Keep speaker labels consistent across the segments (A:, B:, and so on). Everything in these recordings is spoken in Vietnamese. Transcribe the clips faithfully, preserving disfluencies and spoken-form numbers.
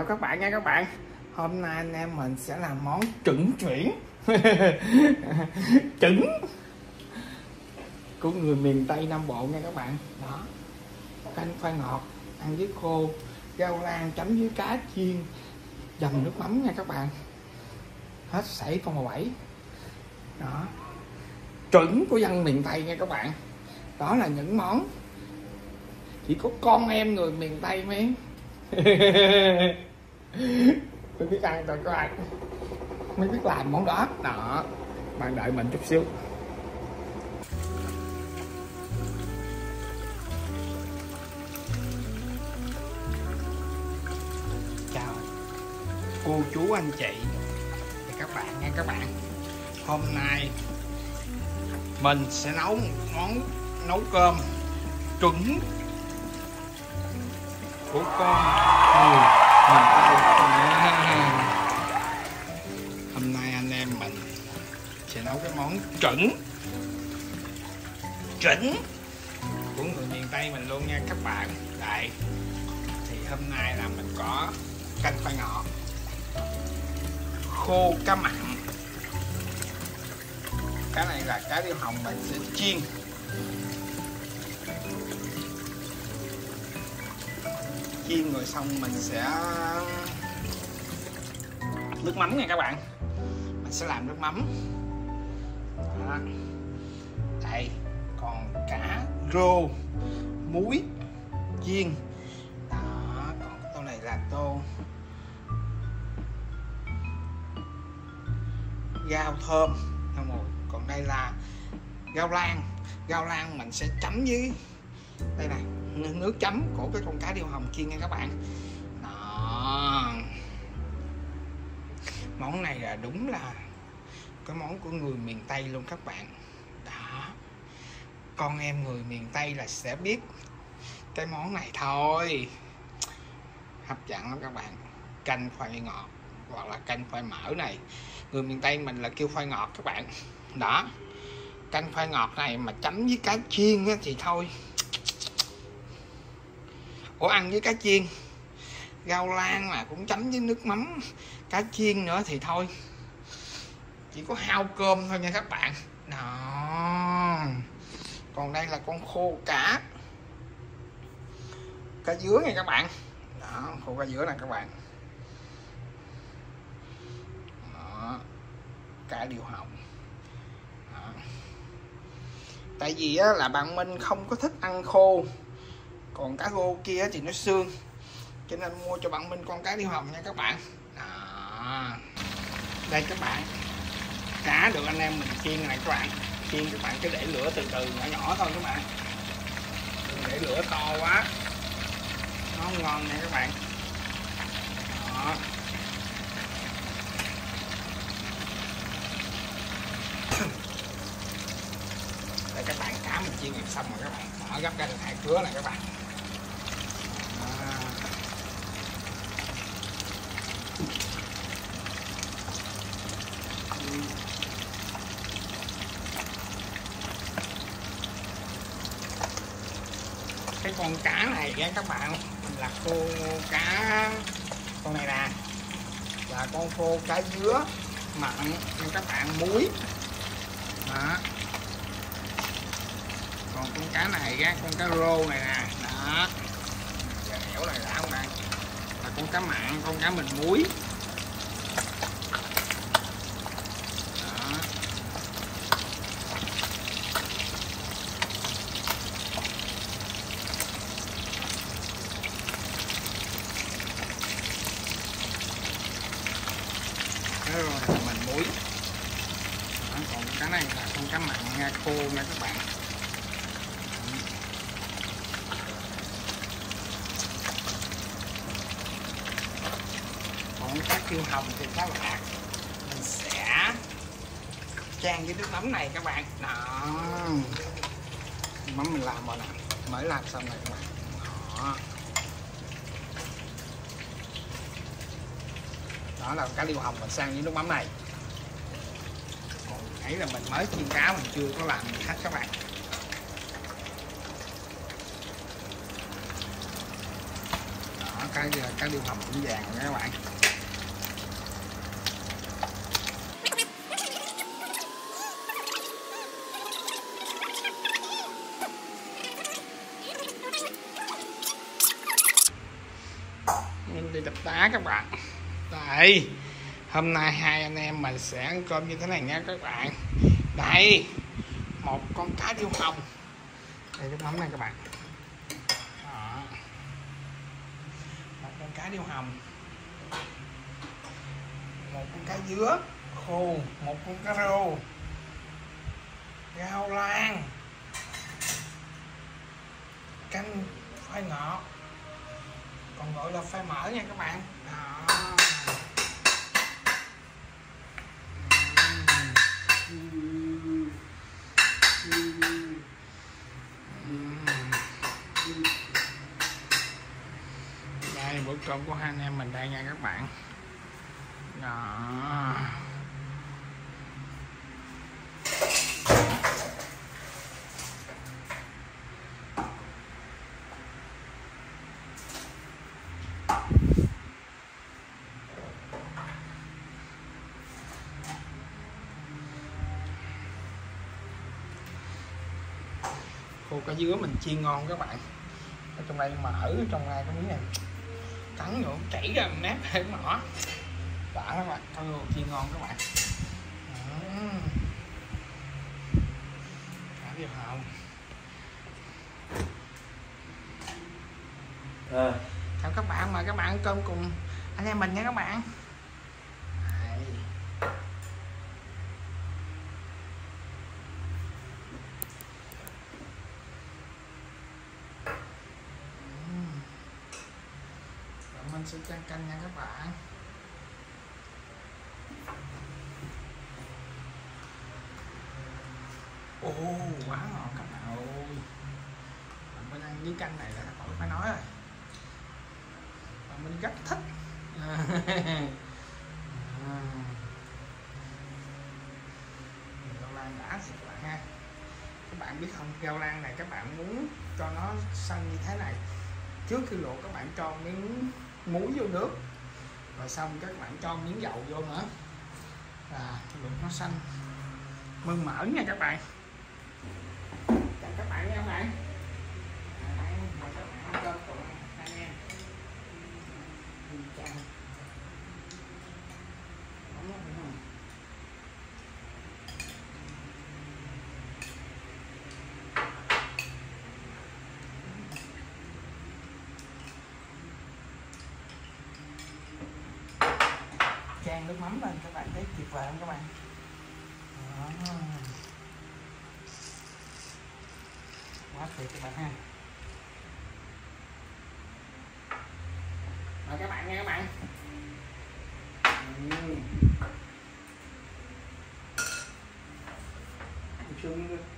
A: các bạn nha các bạn. Hôm nay anh em mình sẽ làm món trứng chuyển trứng của người miền Tây Nam Bộ nha các bạn. Đó, canh khoai ngọt ăn với khô, rau lang chấm với cá chiên dầm nước mắm nha các bạn. Hết sảy con màu bảy. Đó, trứng của dân miền Tây nha các bạn. Đó là những món chỉ có con em người miền Tây mới mới biết ăn rồi các bạn, mới biết làm món đó. Đó, bạn đợi mình chút xíu. Chào cô chú anh chị và các bạn nha các bạn. Hôm nay mình sẽ nấu món nấu cơm trứng của con người miền Tây. Hôm nay anh em mình sẽ nấu cái món trứng trứng của người miền Tây mình luôn nha các bạn. Đây thì hôm nay là mình có canh khoai ngọt, khô cá mặn. Cái này là cá điêu hồng mình sẽ chiên. Chiên rồi xong mình sẽ nước mắm nha các bạn. Mình sẽ làm nước mắm. Đó. Đây còn cá rô muối chiên. Đó, còn tô này là tô rau thơm. Còn đây là rau lang. Rau lang mình sẽ chấm với đây này, nước chấm của cái con cá điêu hồng chiên nha các bạn. Đó, món này là đúng là cái món của người miền Tây luôn các bạn. Đó, con em người miền Tây là sẽ biết cái món này thôi. Hấp dẫn lắm các bạn. Canh khoai ngọt hoặc là canh khoai mỡ này, người miền Tây mình là kêu khoai ngọt các bạn. Đó, canh khoai ngọt này mà chấm với cá chiên á, thì thôi. Ủa, ăn với cá chiên, rau lang mà cũng chấm với nước mắm cá chiên nữa thì thôi, chỉ có hao cơm thôi nha các bạn. Đó, còn đây là con khô cá cá dứa nha các bạn. Đó, khô cá dứa này các bạn. Đó, cá điêu hồng. Đó. Tại vì á, là bạn Minh không có thích ăn khô, còn cá rô kia thì nó xương, cho nên mua cho bạn Minh con cá điêu hồng nha các bạn. Đó. Đây các bạn, cá được anh em mình chiên này các bạn. Chiên các bạn cứ để lửa từ từ nhỏ nhỏ thôi các bạn, đừng để lửa to quá, nó không ngon nha các bạn. Đó. Đây các bạn, cá mình chiên làm xong rồi các bạn. Mở gấp ra được hai cứa này các bạn. À. Cái con cá này nha các bạn là khô cá, con này nè là con khô cá dứa mặn nha các bạn, muối. Đó. Còn con cá này á, con cá rô này nè, đó, giờ nẻo này đã không bạn, là con cá mặn, con cá mình muối. Đó. Đó rồi là mình muối. Đó, còn cái này là con cá mặn nha, khô nha các bạn. Còn cá điêu hồng thì các bạn mình sẽ chan với nước mắm này các bạn. Đó, mắm mình làm rồi nè, mới làm xong này các bạn. Đó, đó là cá điêu hồng mình sang với nước mắm này. Còn nãy là mình mới chiên cá, mình chưa có làm gì hết các bạn. Đó, cái cái điều hầm cũng vàng rồi các bạn. Mình đi đập đá các bạn. Đây, hôm nay hai anh em mình sẽ ăn cơm như thế này nha các bạn. Đây, một con cá điêu hồng. Đây cái mắm này các bạn. Đó. Một con cá điêu hồng, một con cá dứa khô, một con cá rô, rau lan, canh khoai ngọt, còn gọi là khoai mỡ nha các bạn. Đó. Đây bữa cơm của hai anh em mình đây nha các bạn. Đó. Khô cá dứa mình chiên ngon các bạn. Ở trong đây mỡ, ở trong đây cái miếng này cắn vô chảy ra nát hết mỏ. Đã các bạn, coi đồ chiên ngon các bạn. Cá điêu hồng. À. Chào các bạn, mời các bạn ăn cơm cùng anh em mình nha các bạn. Đây. Mình sẽ chan canh nha các bạn. Ồ, quá ngon các bạn ơi. Mình ăn với canh này là khỏi phải nói rồi. Và mình rất thích. Rau lan đã thì các bạn ha. Các bạn biết không, rau lan này các bạn muốn cho nó xanh như thế này, trước khi luộc các bạn cho miếng muối vô nước, rồi xong các bạn cho miếng dầu vô nữa là luộc nó xanh mơn mỡ nha các bạn. Chào các bạn nha các bạn. Mời các bạn ăn cơm cùng anh em. Chào. Chan nước mắm lên các bạn thấy tuyệt vời không các bạn. Đó. Quá tuyệt các bạn ha. Mời các bạn nha các bạn. Uhm. Xương nữa.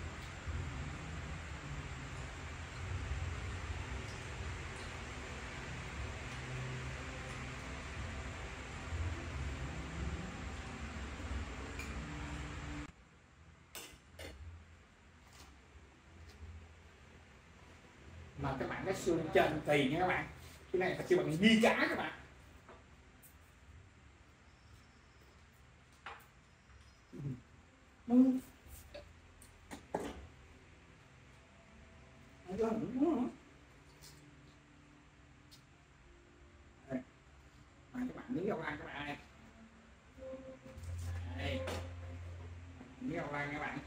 A: Mà các bạn cái xương trên tỳ nha các bạn. Cái này là kêu bằng di cá các bạn. Ừ. Đây. Các bạn miếng rau lan các bạn ơi. Đây. Miếng rau lan các bạn.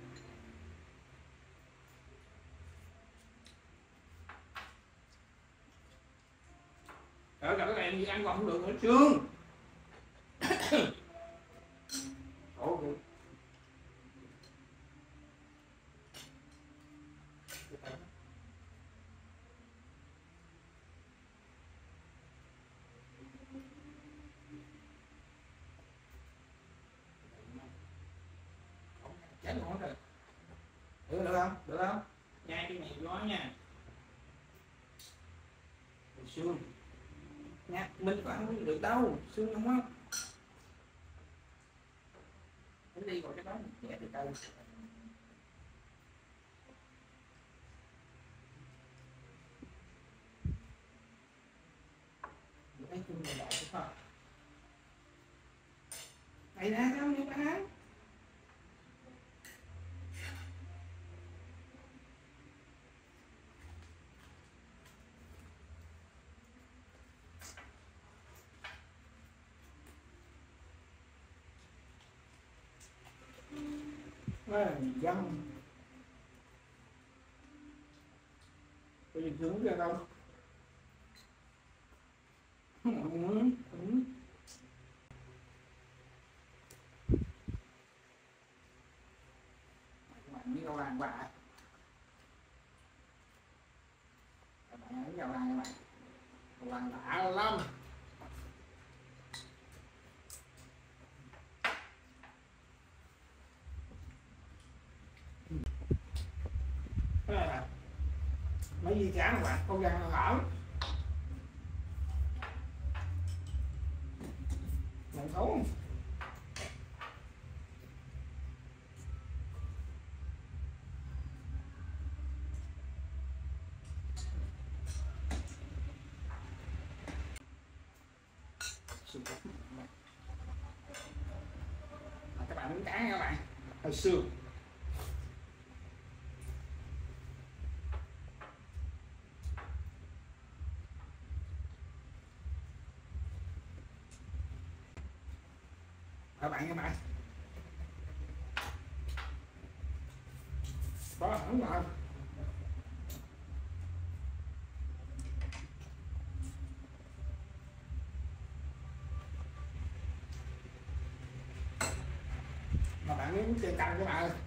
A: Ở gặp các bạn gì ăn còn không được nữa xương. Ủa kìa. Chết ngon rồi. Được, được không? Được không? Nhai cái này gió nha. Xương. Nha, mình có ăn được đâu, xương không á. Đến đi gọi cái đó nhẹ từ từ. chung là loại thôi. Này ra sao như bạn? Dân có gì sướng kia đâu. Ừ, ừ. Bạn biết đâu làm bạn bạn biết đâu làm các bạn làm đã lắm. Mấy gì chán các bạn, không gian ở này xấu. Các bạn muốn cá các bạn hơi xương. Các bạn các bạn có hẳn rồi. Mà bạn muốn chơi canh các bạn ơi,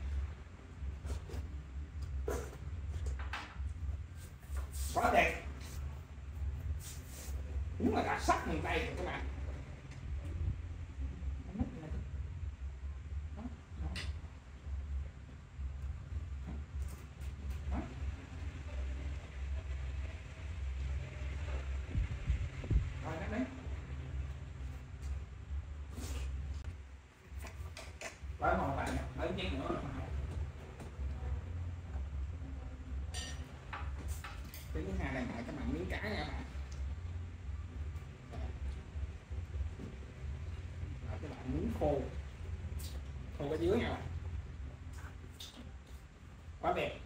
A: quá đẹp, đúng là đặc sắc miền Tây rồi các bạn. Lấy một bạn lấy chén nữa. Cái thứ hai là lại các bạn miếng cá nha các bạn. Rồi các bạn miếng khô khô ở dưới nha bạn, quá đẹp.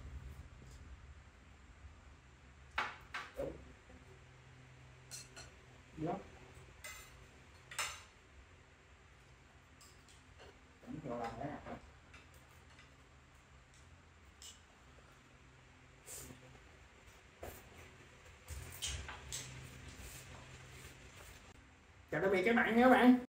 A: Đó. Chào tạm biệt các bạn nha các bạn.